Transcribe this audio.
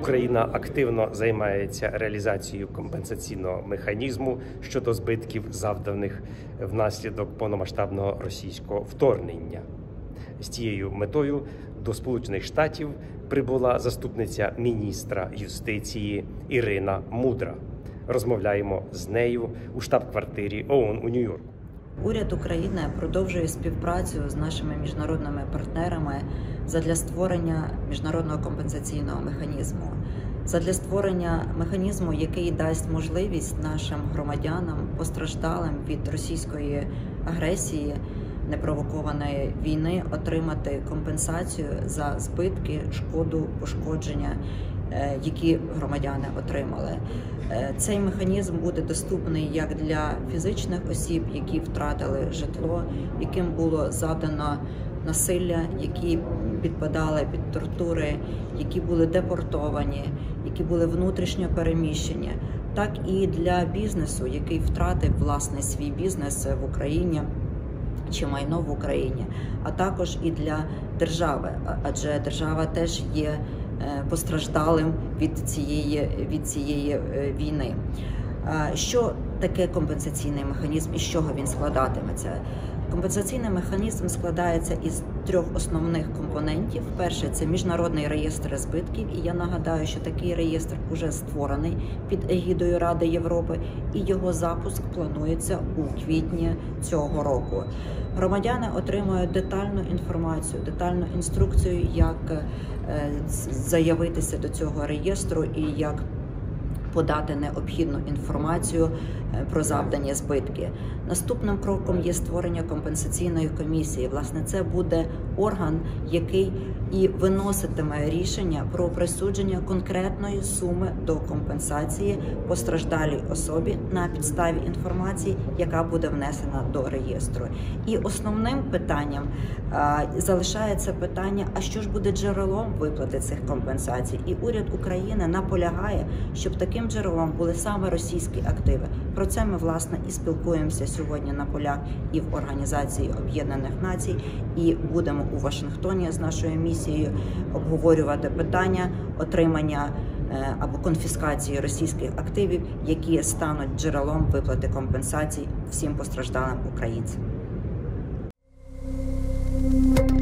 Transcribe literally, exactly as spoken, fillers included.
Україна активно займається реалізацією компенсаційного механізму щодо збитків, завданих внаслідок повномасштабного російського вторгнення. З цією метою до Сполучених Штатів прибула заступниця міністра юстиції Ірина Мудра. Розмовляємо з нею у штаб-квартирі ООН у Нью-Йорку. Уряд України продовжує співпрацю з нашими міжнародними партнерами задля створення міжнародного компенсаційного механізму, задля створення механізму, який дасть можливість нашим громадянам, постраждалим від російської агресії, непровокованої війни, отримати компенсацію за збитки, шкоду, пошкодження, які громадяни отримали. Цей механізм буде доступний як для фізичних осіб, які втратили житло, яким було завдано насилля, які підпадали під тортури, які були депортовані, які були внутрішньо переміщені, так і для бізнесу, який втратив власний свій бізнес в Україні чи майно в Україні, а також і для держави, адже держава теж є постраждалим від цієї, від цієї війни. Що таке компенсаційний механізм і з чого він складатиметься? Компенсаційний механізм складається із трьох основних компонентів. Перший – це міжнародний реєстр збитків, і я нагадаю, що такий реєстр вже створений під егідою Ради Європи, і його запуск планується у квітні цього року. Громадяни отримують детальну інформацію, детальну інструкцію, як заявитися до цього реєстру і як подати необхідну інформацію про завдані збитки. Наступним кроком є створення компенсаційної комісії. Власне, це буде орган, який і виноситиме рішення про присудження конкретної суми до компенсації постраждалій особі на підставі інформації, яка буде внесена до реєстру. І основним питанням а, залишається питання, а що ж буде джерелом виплати цих компенсацій? І уряд України наполягає, щоб таким джерелом були саме російські активи. Про це ми, власне, і спілкуємося сьогодні на полях і в Організації Об'єднаних Націй, і будемо у Вашингтоні з нашою місією обговорювати питання отримання або конфіскації російських активів, які стануть джерелом виплати компенсацій всім постраждалим українцям.